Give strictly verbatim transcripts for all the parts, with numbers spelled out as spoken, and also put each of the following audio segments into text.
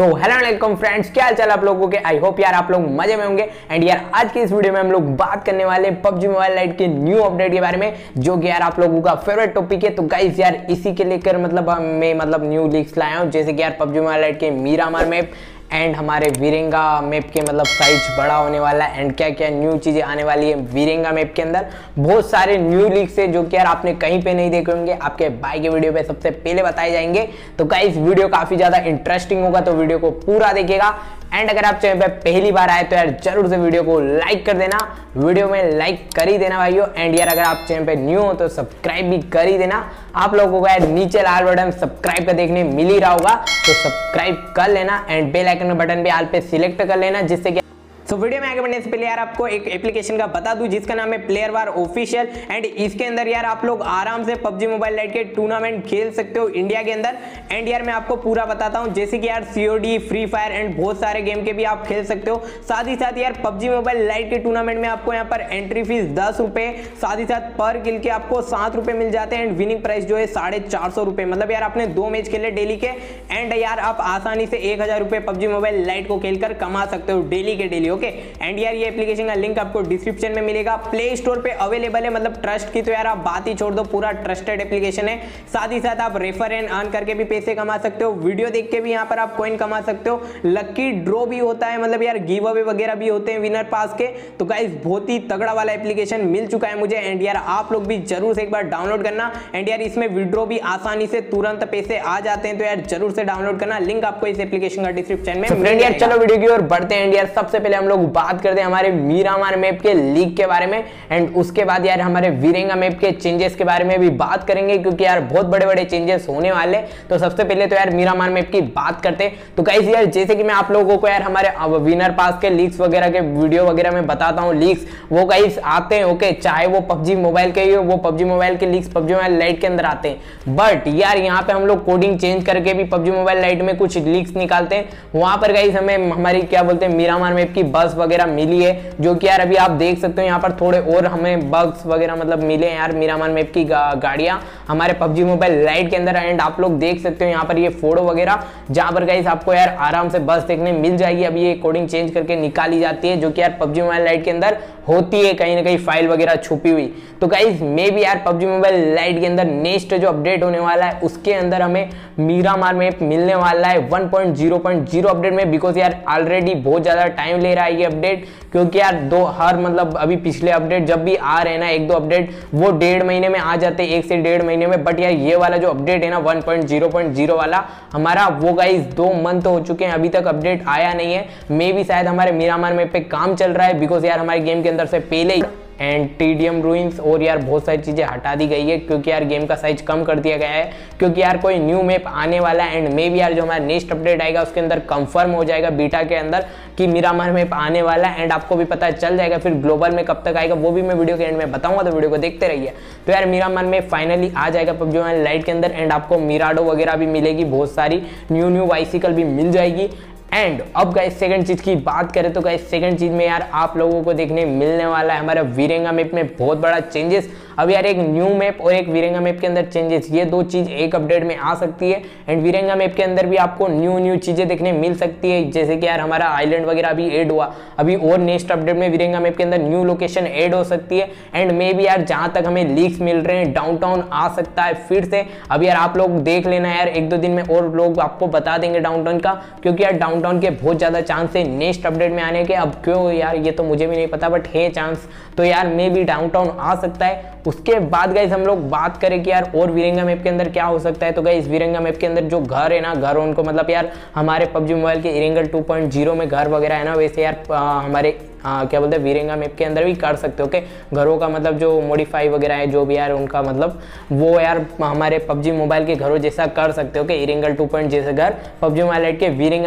So hello welcome friends, क्या हाल चाल आप लोगों के। आई होप यार आप लोग मजे में होंगे। एंड यार आज के इस वीडियो में हम लोग बात करने वाले हैं पबजी मोबाइल लाइट के न्यू अपडेट के बारे में, जो कि यार आप लोगों का फेवरेट टॉपिक है। तो गाइस यार इसी के लेकर मतलब मैं मतलब न्यू लीक्स लाया हूँ, जैसे कि यार पबजी मोबाइल लाइट के मीरामार मैप एंड हमारे वीरेंगा मैप के मतलब साइज बड़ा होने वाला है एंड क्या क्या न्यू चीजें आने वाली है वीरेंगा मैप के अंदर। बहुत सारे न्यू लीक्स है जो कि यार आपने कहीं पे नहीं देखे होंगे, आपके भाई के वीडियो पे सबसे पहले बताए जाएंगे। तो गाइस वीडियो काफी ज्यादा इंटरेस्टिंग होगा, तो वीडियो को पूरा देखिएगा। एंड अगर आप चैनल पे पहली बार आए तो यार जरूर से वीडियो को लाइक कर देना, वीडियो में लाइक कर ही देना भाइयों। एंड यार अगर आप चैनल पे न्यू हो तो सब्सक्राइब भी कर ही देना। आप लोगों को यार नीचे लाल बटन सब्सक्राइब का देखने मिल ही रहा होगा, तो सब्सक्राइब कर लेना एंड बेल आइकन बटन पे ऑल पे सिलेक्ट कर लेना, जिससे कि तो so, वीडियो में आगे बढ़ने से पहले यार आपको एक एप्लीकेशन का बता दूं जिसका नाम है प्लेयर वार ऑफिशियल। एंड इसके अंदर यार आप लोग आराम से पबजी मोबाइल लाइट के टूर्नामेंट खेल सकते हो इंडिया के अंदर। एंड यार मैं आपको पूरा बताता हूं, जैसे कि यार सीओडी, फ्री फायर एंड बहुत सारे गेम के भी आप खेल सकते हो। साथ ही साथ यार पबजी मोबाइल लाइट के टूर्नामेंट में आपको यहाँ पर एंट्री फीस दस रुपए, साथ ही साथ पर किल के आपको सात रुपए मिल जाते हैं एंड विनिंग प्राइस जो है साढ़े चार सौ रुपए। मतलब यार आपने दो मैच खेले डेली के एंड यार आप आसानी से एक हजार रुपए पबजी मोबाइल लाइट को खेलकर कमा सकते हो डेली के डेली। ओके एंड यार ये एप्लीकेशन का लिंक आपको डिस्क्रिप्शन में मिलेगा, प्ले स्टोर पे अवेलेबल है। मतलब ट्रस्ट की तो यार आप बात ही छोड़ दो, पूरा ट्रस्टेड एप्लीकेशन है। साथ ही साथ आप रेफर एंड अर्न करके भी पैसे कमा सकते हो, वीडियो देख के भी यहाँ पर आप कॉइन कमा सकते हो, लकी ड्रॉ भी होता है, मतलब यार गिव अवे वगैरह भी होते हैं विनर पास के। तो गाइस बहुत ही तगड़ा वाला एप्लीकेशन मिल चुका है मुझे एंड यार आप लोग भी जरूर से एक बार डाउनलोड करना। एंड यार इसमें विड्रॉ भी आसानी से तुरंत पैसे आ जाते हैं, तो यार जरूर से डाउनलोड करना, लिंक आपको इस एप्लीकेशन का डिस्क्रिप्शन में मिल जाएगा। चलो वीडियो की ओर बढ़ते हैं। यार सबसे पहले हम लोग बात करते हैं हमारे मीरामार मैप के लीक के बारे में एंड उसके बाद यार हमारे वीरेंगा मैप के चेंजेस के बारे में भी बात करेंगे, क्योंकि यार बहुत बड़े बड़े चेंजेस होने वाले। तो सबसे पहले तो यार मीरामार मैप की बात करते हैं। तो गाइस यार जैसे कि मैं आप लोगों को यार हमारे विनर पास के लीक्स वगैरह के वीडियो वगैरह में बताता हूँ, लीक्स वो गाइस आते हैं। ओके चाहे वो पबजी मोबाइल के ही हो, वो पबजी मोबाइल के लीक्स पबजी मोबाइल लाइट के अंदर आते हैं। बट यार यहाँ पे हम लोग कोडिंग चेंज करके भी पबजी मोबाइल लाइट में कुछ लीक्स निकालते हैं। वहां पर गाइस हमें हमारी क्या बोलते हैं मीरामार मैप की बस वगैरह मिली है, जो कि यार अभी आप देख सकते हो यहाँ पर थोड़े और हमें बग्स वगैरह मतलब मिले हैं यार मीरामार मैप की गा, गाड़ियां हमारे पबजी मोबाइल लाइट के अंदर। एंड आप लोग देख सकते हो यहाँ पर ये फोटो वगैरह, जहां पर गाइस आपको यार आराम से बस देखने मिल जाएगी। अभी ये कोडिंग चेंज करके निकाली जाती है, जो कि यार पबजी मोबाइल लाइट के अंदर होती है कहीं ना कहीं फाइल वगैरह छुपी हुई। तो गाइस मे भी यार पबजी मोबाइल लाइट के अंदर नेक्स्ट जो अपडेट होने वाला है उसके अंदर हमें मीरामार मैप मिलने वाला है one point zero point zero update में, बिकॉज यार ऑलरेडी बहुत ज्यादा टाइम ले रहा है ये अपडेट, क्योंकि यार दो हर मतलब अभी पिछले अपडेट जब भी आ रहे हैं ना एक दो अपडेट वो डेढ़ महीने में आ जाते हैं, एक से डेढ़ महीने में। बट यार ये वाला जो अपडेट है ना one point zero point zero वाला हमारा, वो गाइस दो मंथ हो चुके हैं, अभी तक अपडेट आया नहीं है। मे भी शायद हमारे मीरामार मैप पे काम चल रहा है, बिकॉज यार हमारे गेम के अंदर से पहले ही एंड टीडीएम रूइंस और यार बहुत सारी चीजें हटा दी गई है, क्योंकि यार गेम का साइज कम कर दिया गया है, क्योंकि यार कोई न्यू मैप आने वाला है। एंड मे भी यार जो हमारा नेक्स्ट अपडेट आएगा उसके अंदर कंफर्म हो जाएगा बीटा के अंदर कि मीरामार मैप आने वाला है एंड आपको भी पता चल जाएगा। फिर ग्लोबल में कब तक आएगा वो भी मैं वीडियो के एंड में बताऊंगा, तो वीडियो को देखते रहिए। तो यार मीरामार मैप फाइनली आ जाएगा पबजी मोबाइल लाइट के अंदर एंड आपको मिराडो वगैरह भी मिलेगी, बहुत सारी न्यू न्यू बाइसिकल भी मिल जाएगी। एंड अब गाइस सेकंड चीज की बात करें तो गाइस सेकंड चीज में यार आप लोगों को देखने मिलने वाला है हमारे वीरेंगा मैप में बहुत बड़ा चेंजेस। अब यार एक न्यू मैप और एक वीरेंगा मैप के अंदर चेंजेस, ये दो चीज एक अपडेट में आ सकती है। एंड वीरेंगा मैप के अंदर भी आपको न्यू न्यू चीजें देखने मिल सकती है, जैसे कि यार हमारा आइलैंड वगैरह अभी ऐड हुआ, अभी और नेक्स्ट अपडेट में वीरेंगा मैप के अंदर न्यू लोकेशन ऐड हो सकती है। एंड मे भी यार जहां तक हमें लीक्स मिल रहे हैं डाउनटाउन आ सकता है फिर से। अब यार आप लोग देख लेना यार, एक दो दिन में और लोग आपको बता देंगे डाउनटाउन का, क्योंकि यार डाउनटाउन के बहुत ज्यादा चांस है नेक्स्ट अपडेट में आने के। अब क्यों यार ये तो मुझे भी नहीं पता, बट है चांस, तो यार मे भी डाउनटाउन आ सकता है। उसके बाद गाइस हम लोग बात करें कि यार और वीरेंगा मैप के अंदर क्या हो सकता है। तो गाइस वीरेंगा मैप के अंदर जो घर है ना, घर उनको मतलब यार हमारे पबजी मोबाइल के इरेंगल टू पॉइंट ज़ीरो में घर वगैरह है ना, वैसे यार आ, हमारे आ, क्या बोलते हैं वीरेंगा मैप के अंदर भी कर सकते हो। ओके घरों का मतलब जो मॉडिफाई वगैरह है जो भी यार उनका मतलब वो यार हमारे पबजी मोबाइल के घरों जैसा कर सकते हो। ओके इरेंगल टू पॉइंट जैसे घर पबजी मोबाइल लाइट के वीरेंगा मैप में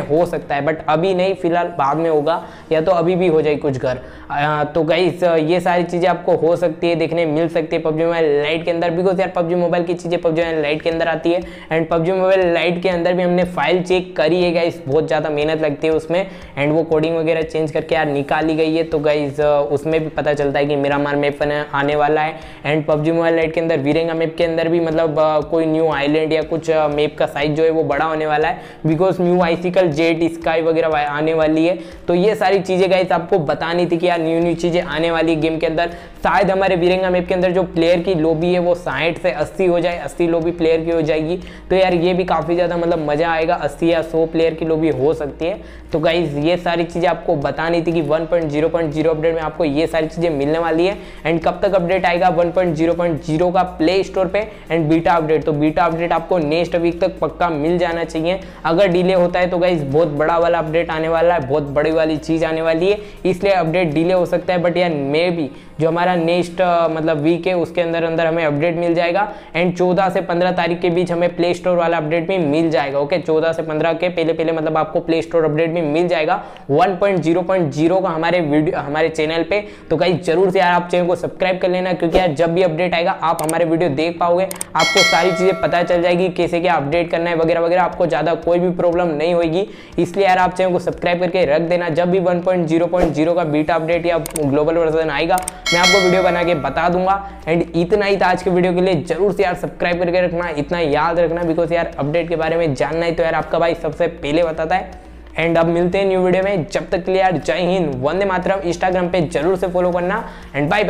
हो सकता है, बट अभी नहीं, फिलहाल बाद में होगा या तो अभी भी हो जाए कुछ घर। तो गाइस ये सारी चीज़ें आपको हो सकती है, देखने मिल सकती है पबजी मोबाइल लाइट के अंदर, बिकॉज यार पबजी मोबाइल की चीज़ें पबजी मोबाइल लाइट के अंदर आती है। एंड पबजी मोबाइल लाइट के अंदर भी हमने फाइल चेक करी है गाइस, बहुत ज़्यादा मेहनत लगती है उसमें, एंड वो कोडिंग वगैरह चेंज करके यार निकाली गई है। तो गाइस उसमें भी पता चलता है कि मिरामार मैप आने वाला है। एंड पबजी मोबाइल लाइट के अंदर वीरेंगा मैप के अंदर भी मतलब कोई न्यू आइलैंड या कुछ मैप का साइज जो है वो बड़ा होने वाला है, because new icicle jet ski वगैरह आने वाली है। तो ये सारी चीज़ें गाइस आपको बतानी थी कि यार न्यू न्यू चीज़ें आने वाली है गेम के अंदर। शायद हमारे वीरेंगा मैप के अंदर जो प्लेयर की लॉबी है वो साठ से अस्सी हो जाए, अस्सी लॉबी प्लेयर की हो जाएगी। तो यार ये भी काफ़ी ज़्यादा मतलब मज़ा आएगा, अस्सी या सौ प्लेयर की लॉबी हो सकती है। तो गाइस ये सारी चीज़ें आपको बतानी थी कि one point zero point zero update में आपको ये सारी चीज़ें मिलने वाली है। एंड कब तक अपडेट आएगा one point zero point zero का प्ले स्टोर पे एंड बीटा अपडेट, तो बीटा अपडेट आपको नेक्स्ट वीक तक पक्का मिल जाना चाहिए। अगर डिले होता है तो गाइस बहुत बड़ा वाला अपडेट आने वाला है, बहुत बड़ी वाली चीज़ आने वाली है, इसलिए अपडेट डिले हो सकता है। बट यार मे भी जो हमारा नेक्स्ट मतलब वीक है उसके अंदर अंदर हमें अपडेट मिल जाएगा। एंड चौदह से पंद्रह तारीख के बीच हमें प्ले स्टोर वाला अपडेट भी मिल जाएगा। ओके, चौदह से पंद्रह के पहले पहले मतलब आपको प्ले स्टोर अपडेट भी मिल जाएगा one point zero point zero का हमारे वीडियो हमारे चैनल पे। तो गाइस जरूर से यार आप चैनल को सब्सक्राइब कर लेना, क्योंकि यार जब भी अपडेट आएगा आप हमारे वीडियो देख पाओगे, आपको सारी चीज़ें पता चल जाएगी कैसे क्या अपडेट करना है वगैरह वगैरह, आपको ज़्यादा कोई भी प्रॉब्लम नहीं होगी। इसलिए यार आप चैनल को सब्सक्राइब करके रख देना, जब भी one point zero point zero का बीटा अपडेट या ग्लोबल वर्जन आएगा मैं आपको वीडियो बना के बता दूंगा। एंड इतना ही था आज के वीडियो के लिए, जरूर से यार सब्सक्राइब करके रखना, इतना याद रखना, बिकॉज यार अपडेट के बारे में जानना है तो यार आपका भाई सबसे पहले बताता है। एंड अब मिलते हैं न्यू वीडियो में, जब तक के लिए यार जय हिंद, वंदे मातरम। इंस्टाग्राम पे जरूर से फॉलो करना एंड बाय।